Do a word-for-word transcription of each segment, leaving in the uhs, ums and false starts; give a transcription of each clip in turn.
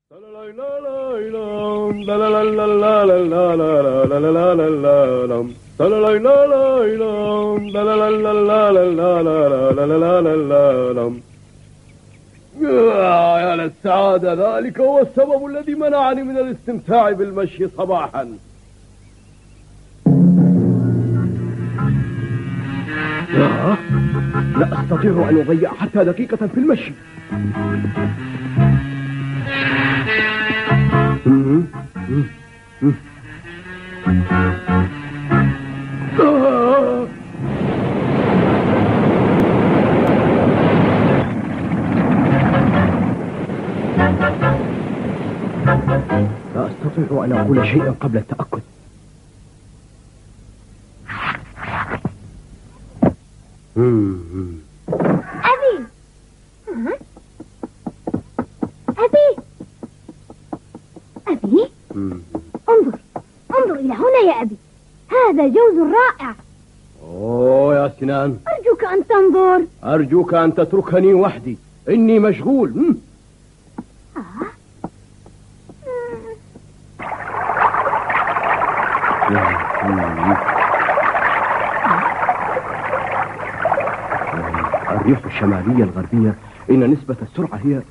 يا للسعادة، ذلك هو السبب الذي منعني من الاستمتاع بالمشي صباحا. لا, لا أستطيع أن أضيع حتى دقيقة في المشي. لا أستطيع أن أقول شيئا قبل التأكد. أبي أبي أبي انظر انظر إلى هنا يا أبي، هذا جوز رائع. أوه يا سنان، أرجوك أن تنظر. أرجوك أن تتركني وحدي، إني مشغول. آه. الريح الشمالية الغربية، إن نسبة السرعة هي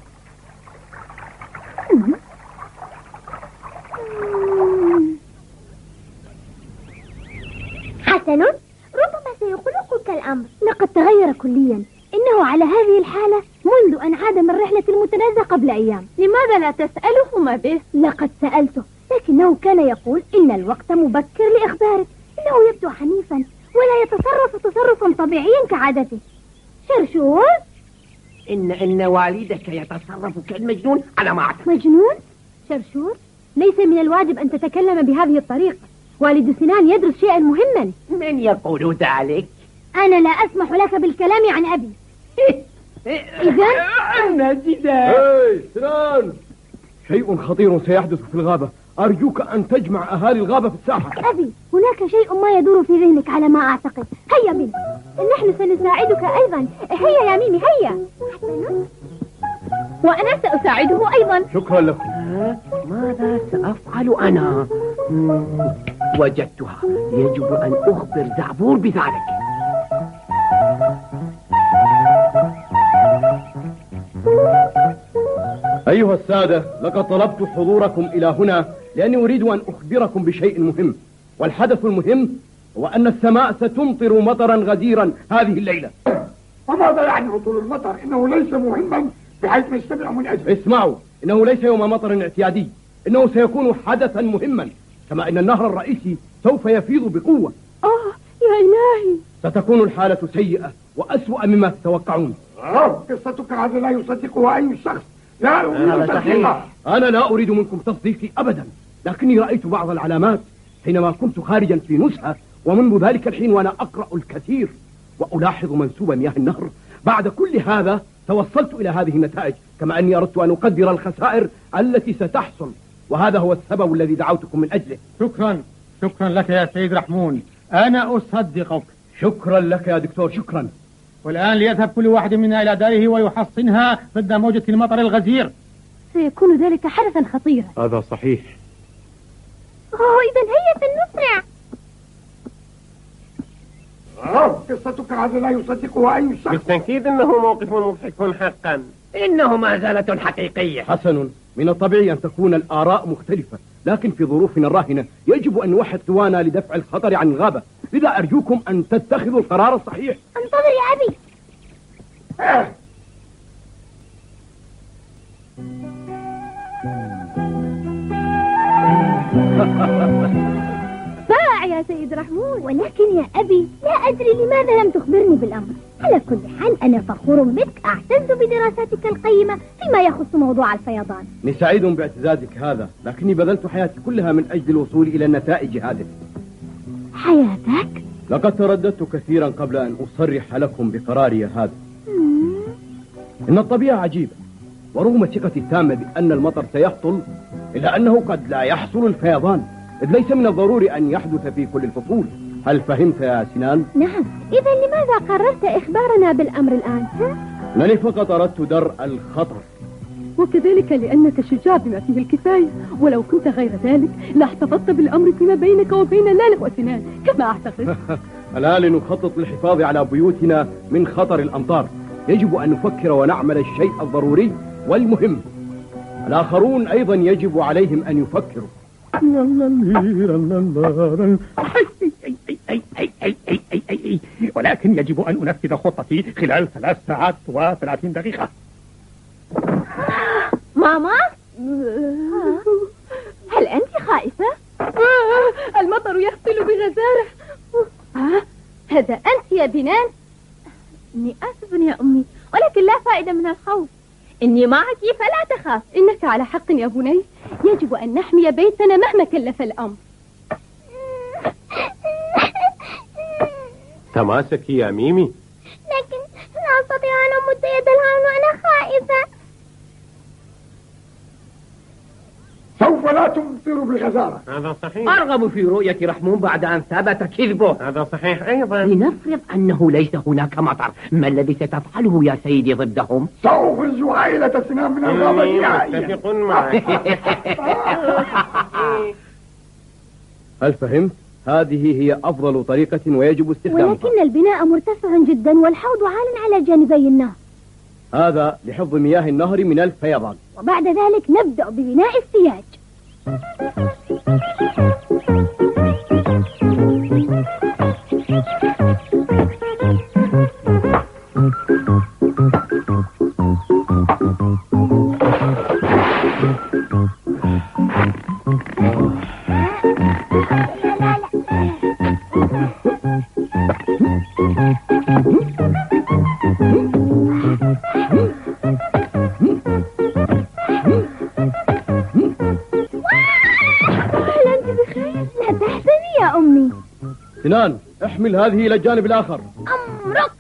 حسن، ربما سيقلقك الأمر. لقد تغير كليا، إنه على هذه الحالة منذ أن عاد من رحلة المتنزه قبل أيام. لماذا لا تسأله ما به؟ لقد سألته، لكنه كان يقول إن الوقت مبكر لإخبارك. إنه يبدو حنيفا ولا يتصرف تصرفا طبيعيا كعادته. شرشور، إن إن والدك يتصرف كالمجنون على ما أعتقد. مجنون؟ شرشور، ليس من الواجب أن تتكلم بهذه الطريقة. والد سنان يدرس شيئا مهما. من يقول ذلك؟ أنا لا أسمح لك بالكلام عن أبي. إذن أنا جدا. هاي سنان، شيء خطير سيحدث في الغابة، أرجوك أن تجمع أهالي الغابة في الساحة. أبي، هناك شيء ما يدور في ذهنك على ما أعتقد. هيا بنا، نحن سنساعدك أيضا. هيا يا ميمي، هيا. وأنا سأساعده أيضا. شكرا لكم. ماذا سأفعل أنا؟ وجدتها، يجب أن أخبر زعبور بذلك. أيها السادة، لقد طلبت حضوركم إلى هنا لأني أريد أن أخبركم بشيء مهم، والحدث المهم هو أن السماء ستمطر مطرا غزيرا هذه الليلة. وماذا يعني هطول المطر؟ إنه ليس مهما بحيث نجتمع من أجله. اسمعوا، إنه ليس يوم مطر اعتيادي، إنه سيكون حدثا مهما، كما أن النهر الرئيسي سوف يفيض بقوة. آه يا إلهي، ستكون الحالة سيئة وأسوأ مما تتوقعون. آه، قصتك هذا لا يصدقها أي شخص. لا أريد تصديقها. أنا لا أريد منكم تصديقي أبدا، لكني رأيت بعض العلامات حينما كنت خارجا في نزهة، ومنذ ذلك الحين وأنا أقرأ الكثير وألاحظ منسوب مياه النهر. بعد كل هذا توصلت إلى هذه النتائج، كما أني أردت أن أقدر الخسائر التي ستحصل، وهذا هو السبب الذي دعوتكم من أجله. شكرا شكرا لك يا سيد رحمون، أنا أصدقك. شكرا لك يا دكتور، شكرا. والآن ليذهب كل واحد منا إلى داره ويحصنها ضد موجة المطر الغزير. سيكون ذلك حدثا خطيرا. هذا صحيح. أوه، إذن هيا فلنسرع. آه، قصتك هذا لا يصدقها أي شخص. بالتأكيد إنه موقف مضحك حقا، إنه مازالة حقيقية. حسن، من الطبيعي أن تكون الآراء مختلفة، لكن في ظروفنا الراهنة يجب أن نوحد قوانا لدفع الخطر عن الغابة، لذا أرجوكم أن تتخذوا القرار الصحيح. انتظر يا أبي. آه. باع يا سيد رحمون، ولكن يا أبي لا أدري لماذا لم تخبرني بالأمر. على كل حال أنا فخور بك، أعتز بدراساتك القيمة فيما يخص موضوع الفيضان. أنا سعيد باعتزازك هذا، لكني بذلت حياتي كلها من أجل الوصول إلى النتائج هذه. حياتك؟ لقد ترددت كثيرا قبل أن أصرح لكم بقراري هذا. إن الطبيعة عجيبة، ورغم ثقتي التامة بأن المطر سيهطل، إلا أنه قد لا يحصل الفيضان، إذ ليس من الضروري أن يحدث في كل الفصول. هل فهمت يا سنان؟ نعم. إذا لماذا قررت إخبارنا بالأمر الآن؟ أنني فقط أردت درء الخطر. وكذلك لأنك شجاع بما فيه الكفاية، ولو كنت غير ذلك لاحتفظت بالأمر فيما بينك وبين لالا وسنان كما أعتقد. ألا لنخطط للحفاظ على بيوتنا من خطر الأمطار يجب أن نفكر ونعمل الشيء الضروري والمهم. الآخرون أيضا يجب عليهم أن يفكروا. ولكن يجب أن أنفذ خطتي خلال ثلاث ساعات وثلاثين دقيقة. ماما، هل أنت خائفة؟ المطر يهطل بغزارة. آه، هذا أنت يا بنان؟ إني آسف يا أمي، ولكن لا فائدة من الخوف. إني معك فلا تخاف. إنك على حق يا بني، يجب أن نحمي بيتنا مهما كلف الأمر. تماسك يا ميمي. لكن لا أستطيع أن أمد يد الهون وأنا خائفة. سوف لا تمطر بغزارة. هذا صحيح. أرغب في رؤية رحمون بعد أن ثبت كذبه. هذا صحيح أيضا. لنفرض أنه ليس هناك مطر، ما الذي ستفعله يا سيدي ضدهم؟ سأخرج عائلة سنان من الغابة نهائيا. متفق معك. هل فهمت؟ هذه هي أفضل طريقة ويجب استخدامها. ولكن البناء مرتفع جدا والحوض عال على جانبي النهر. هذا لحفظ مياه النهر من الفيضان. وبعد ذلك نبدأ ببناء السياج. سنان، احمل هذه إلى الجانب الآخر. أمرك.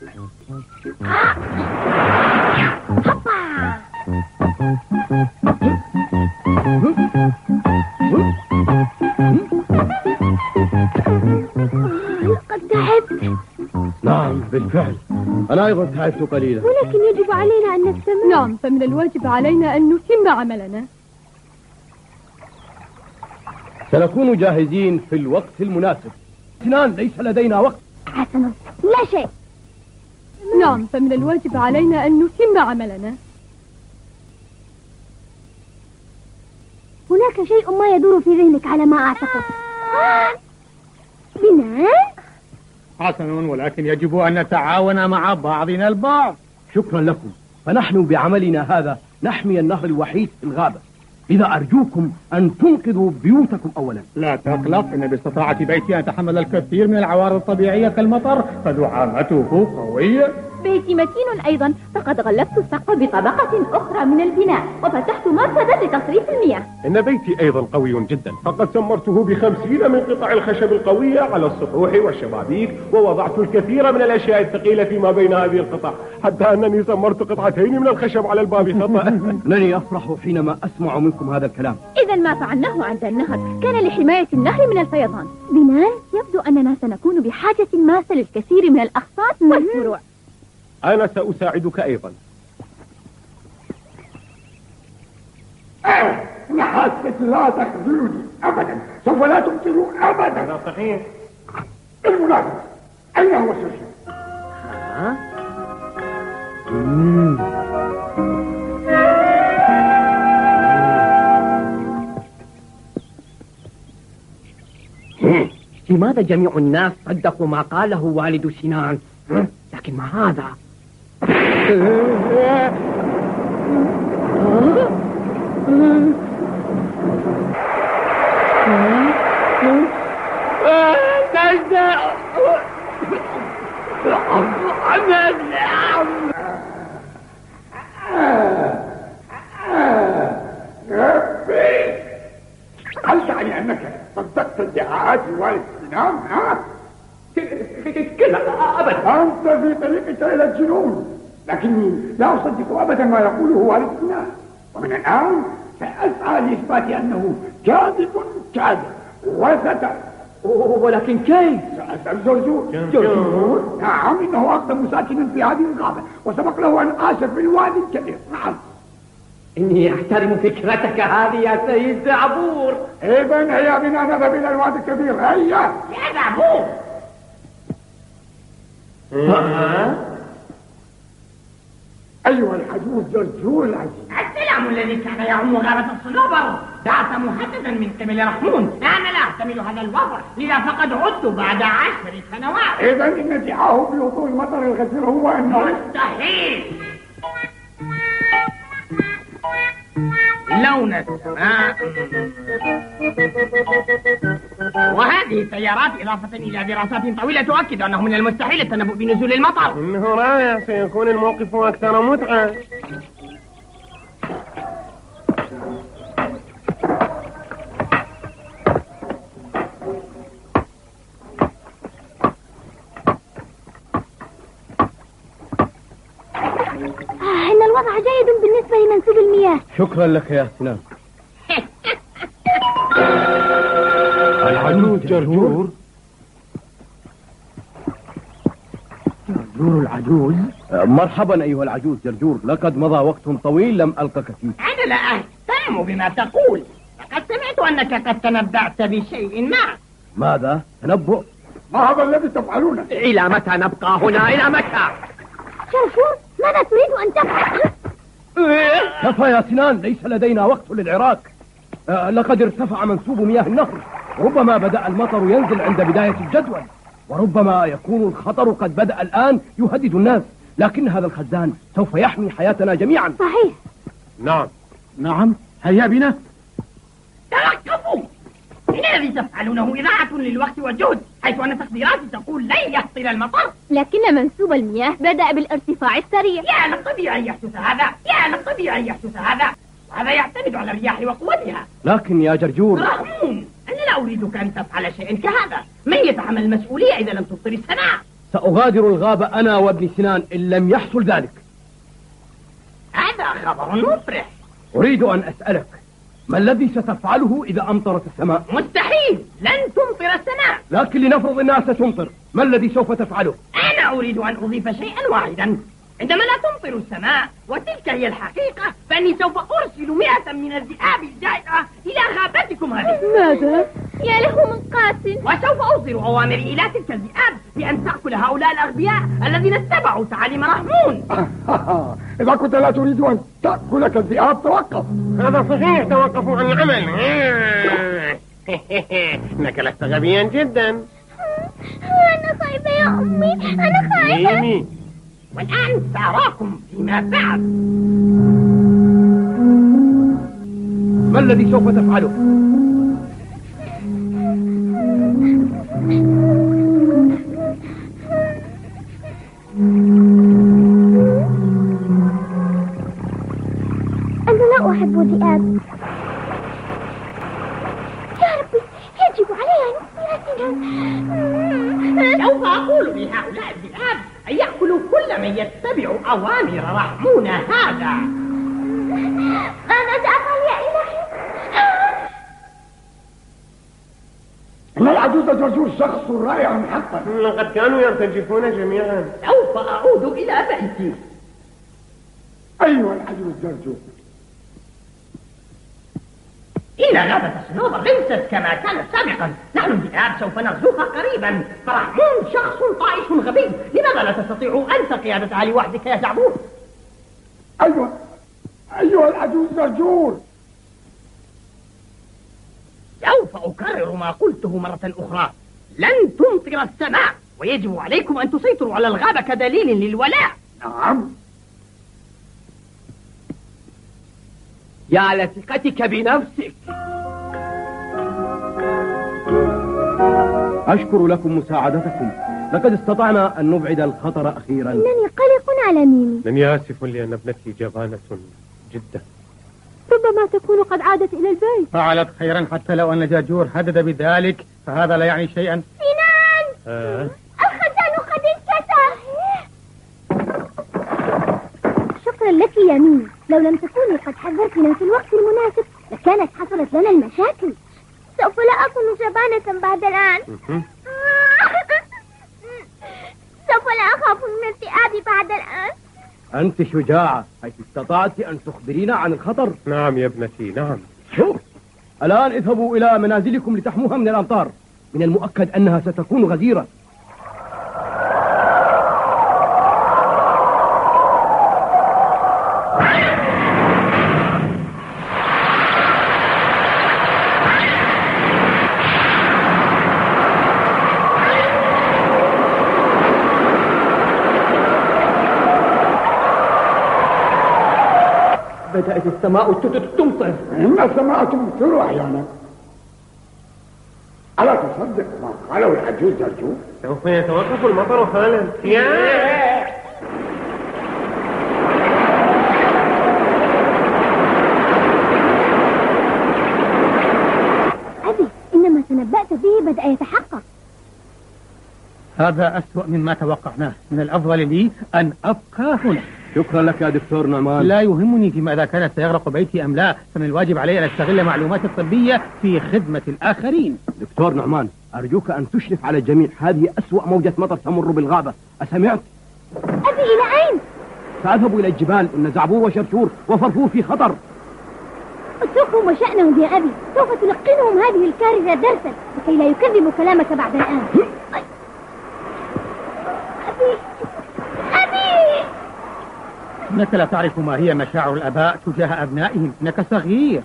لقد تعبت. نعم بالفعل، أنا أيضا تعبت قليلا. ولكن يجب علينا أن نستمر. نعم، فمن الواجب علينا أن نتم عملنا. سنكون جاهزين في الوقت المناسب. سنان، ليس لدينا وقت. حسنا، لا شيء. نعم، فمن الواجب علينا أن نتم عملنا. هناك شيء ما يدور في ذهنك على ما أعتقد. بنان؟ حسن، ولكن يجب أن نتعاون مع بعضنا البعض. شكرا لكم، فنحن بعملنا هذا نحمي النهر الوحيد في الغابة. إذا أرجوكم أن تنقذوا بيوتكم أولا. لا تقلق، إن باستطاعة بيتي أن أتحمل الكثير من العوارض الطبيعية كالمطر، فدعامته قوية. بيتي متين أيضا، فقد غلفت السقف بطبقة أخرى من البناء وفتحت مرصدا لتصريف المياه. إن بيتي أيضا قوي جدا، فقد سمرته بخمسين من قطع الخشب القوية على السطوح والشبابيك، ووضعت الكثير من الأشياء الثقيلة فيما بين هذه القطع، حتى أنني سمرت قطعتين من الخشب على الباب خطأ. أنني أفرح حينما أسمع منكم هذا الكلام. إذا ما فعلناه عند النهر كان لحماية النهر من الفيضان. بنان، يبدو أننا سنكون بحاجة ماسة للكثير من الأغصان والفروع. أنا سأساعدك أيضا. آه، نحاسة لا تخذلني أبدا، سوف لا تمطروا أبدا. هذا صحيح. بالمناسبة، أين هو الشرشف؟ ها؟ لماذا جميع الناس صدقوا ما قاله والد سنان؟ لكن ما هذا؟ هل تعني أنك صدقت ادعاءات والد سنان؟ ها؟ كلا أبدا. أنت في طريقك إلى الجنون، لكني لا أصدق أبدا ما يقوله والد سنان، ومن الآن سأسعى لإثبات أنه كاذب كاذب وستر. ولكن كيف؟ سأسأل جرجور. جرجور؟ نعم، إنه أقدم ساكن في هذه الغابة، وسبق له أن عاش في الوادي الكبير. نعم. إني أحترم فكرتك هذه يا سيد زعبور. إذن هيا بنا نذهب إلى الوادي الكبير. هيا يا زعبور. أيها العجوز جرجور العزيز. السلام الذي كان يعم غابة الصنوبر بعث مهددا من قبل رحمون. أنا لا أحتمل هذا الوضع، لذا فقد عدت بعد عشر سنوات. إذن إن ادعاه بهطول المطر الغزير هو أنه مستحيل. لون السماء وهذه التيارات إضافة إلى دراسات طويلة تؤكد أنه من المستحيل التنبؤ بنزول المطر. إنه رائع، سيكون الموقف أكثر متعة. آه إن الوضع جيد بالنسبة لمنسوب المياه. شكرا لك يا سنان. العجوز جرجور. جرجور العجوز. مرحبا أيها العجوز جرجور، لقد مضى وقت طويل لم ألقك فيه. أنا لا أهتم بما تقول، لقد سمعت أنك قد تنبأت بشيء ما. ماذا؟ تنبؤ؟ ما هذا الذي تفعلونه؟ إلى متى نبقى هنا؟ إلى متى؟ جرجور ماذا تريد أن تفعل؟ كفى يا سنان، ليس لدينا وقت للعراك. أه لقد ارتفع منسوب مياه النهر، ربما بدأ المطر ينزل عند بداية الجدول، وربما يكون الخطر قد بدأ الآن يهدد الناس، لكن هذا الخزان سوف يحمي حياتنا جميعا. صحيح. نعم نعم، هيا بنا. توقفوا! إن الذي تفعلونه إضاعة للوقت والجهد، حيث أن تقديراتي تقول لن يهطل المطر. لكن منسوب المياه بدأ بالارتفاع السريع. يا للطبيعي يحدث هذا، يا للطبيعي يحدث هذا، وهذا يعتمد على الرياح وقوتها. لكن يا جرجور رحمون، أنا لا أريدك أن تفعل شيئا كهذا. من يتحمل المسؤولية إذا لم تبطل السماء؟ سأغادر الغابة أنا وابن سنان إن لم يحصل ذلك. هذا خبر مفرح. أريد أن أسألك، ما الذي ستفعله إذا أمطرت السماء؟ مستحيل، لن تمطر السماء. لكن لنفرض أنها ستمطر، ما الذي سوف تفعله؟ أنا أريد أن أضيف شيئا واحدا. عندما لا تمطر السماء، وتلك هي الحقيقة، فإني سوف أرسل مئة من الذئاب الجائعة إلى غابتكم هذه. ماذا؟ يا له من قاسٍ. وسوف أصدر أوامري إلى تلك الذئاب بأن تأكل هؤلاء الأغبياء الذين اتبعوا تعاليم رحمون. إذا كنت لا تريد أن تأكلك الذئاب توقف. هذا صحيح، توقفوا عن العمل. إنك لست غبيا جدا. أنا خايفة يا أمي، أنا خايفة. ميمي. والآن سأراكم فيما بعد. ما الذي سوف تفعله؟ أنا لا أحب الذئاب. يا ربي، يجب علي أن أسير. سوف أقول لهؤلاء الذئاب أن يأكلوا كل من يتبع أوامر رحمون هذا. أنا سأفعل يا إلهي. إن العجوز جرجور شخص رائع حقا. لقد كانوا يرتجفون جميعا. سوف أعود إلى بيتي. أيها العجوز جرجور، إن غابة الصنوبر ليست كما كانت سابقا. نحن الذئاب سوف نغزوها قريبا، فرحمون شخص طائش غبي. لماذا لا تستطيع أنت قيادتها لوحدك يا زعبور؟ أيها أيها العجوز جرجور، سوف أكرر ما قلته مرة أخرى. لن تمطر السماء، ويجب عليكم أن تسيطروا على الغابة كدليل للولاء. نعم. يا لثقتك بنفسك. أشكر لكم مساعدتكم، لقد استطعنا أن نبعد الخطر أخيرا. إنني قلق على ميمي. إنني آسف لأن ابنتي جبانة جدا. ربما تكون قد عادت إلى البيت. فعلت خيرا، حتى لو أن جرجور هدد بذلك فهذا لا يعني شيئا. سنان، آه. الخزان قد انكسر. شكرا لك يا ميمي، لو لم تكوني قد حذرتنا في الوقت المناسب لكانت حصلت لنا المشاكل. سوف لا أكون جبانة بعد الآن. سوف لا أخاف من الذئاب بعد الآن. أنت شجاعة حيث استطعت أن تخبرينا عن الخطر. نعم يا ابنتي نعم. شوف الآن اذهبوا إلى منازلكم لتحموها من الأمطار، من المؤكد أنها ستكون غزيرة. بدأت السماء تمطر. إن السماء تمطر أحيانا. ألا تصدق ما قاله العجوز جرجور؟ سوف يتوقف المطر حالا. أبي إن ما تنبأت به بدأ يتحقق. هذا أسوأ مما توقعناه. من الأفضل لي أن أبقى هنا. شكرا لك يا دكتور نعمان. لا يهمني فيما إذا كان سيغرق بيتي أم لا، فمن الواجب علي أن أستغل معلوماتي الطبية في خدمة الآخرين. دكتور نعمان أرجوك أن تشرف على الجميع، هذه أسوأ موجة مطر تمر بالغابة، أسمعت؟ أبي إلى أين؟ سأذهب إلى الجبال، إن زعبور وشرشور وفرفور في خطر. اتركهم وشأنهم يا أبي، سوف تلقنهم هذه الكارثة درسا لكي لا يكذبوا كلامك بعد الآن. أبي أبي إنك لا تعرف ما هي مشاعر الآباء تجاه أبنائهم، إنك صغير.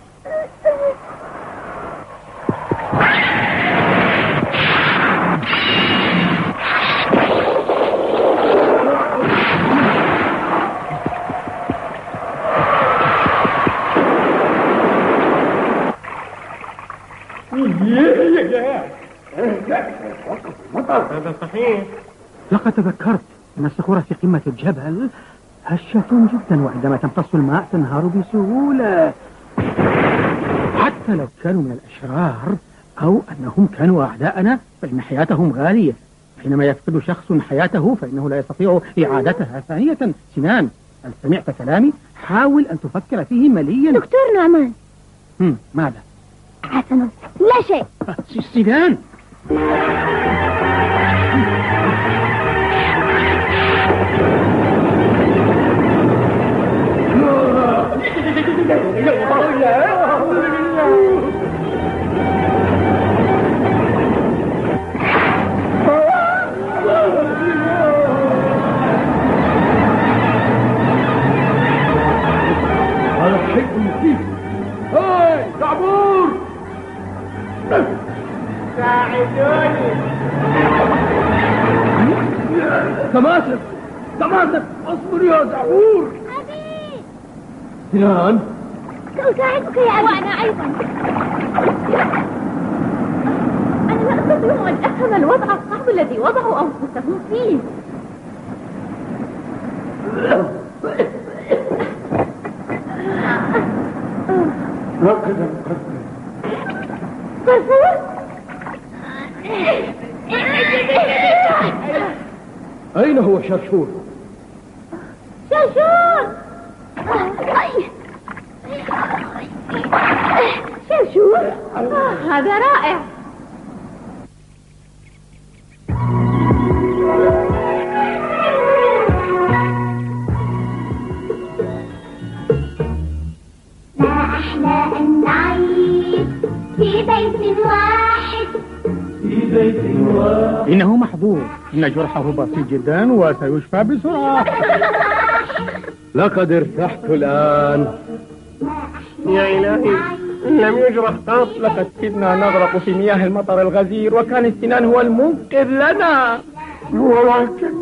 هذا صحيح. لقد تذكرت أن الصخور في قمة الجبل هشة جدا، وعندما تمتص الماء تنهار بسهولة. حتى لو كانوا من الأشرار أو أنهم كانوا أعداءنا فإن حياتهم غالية. حينما يفقد شخص حياته فإنه لا يستطيع إعادتها. ثانية سنان، هل سمعت كلامي؟ حاول أن تفكر فيه مليا. دكتور نعمان. هم ماذا؟ حسنا، لا شيء. سنان هذا شيء مخيف. هاي زعبور ساعدوني. تماسك تماسك، اصبر يا زعبور. أبي سنان سأساعدك يا أبي. وأنا أيضا. أنا لا أستطيع أن أفهم الوضع الصعب الذي وضعوا أنفسهم فيه. هكذا نقدم. فرفور أين هو شرشور؟ شرشور شرشور هذا رائع. ما أحلى أن نعيش في بيت واحد. في بيت واحد. إنه محظوظ، إن جرحه بسيط جدا وسيشفى بسرعة. لقد ارتحت الآن. يا إلهي إن لم يجرح قط. لقد كدنا نغرق في مياه المطر الغزير، وكان السنان هو المنقذ لنا. ولكن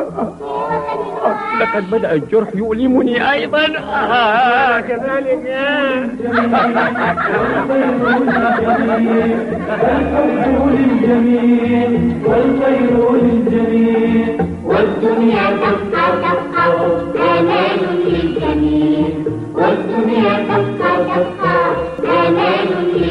لقد بدأ الجرح يؤلمني أيضا. آه كذلك. الحب للجميع والخير للجميع والدنيا تبقى تبقى آمال للجميع. والدنيا تبقى تبقى آمال للجميع.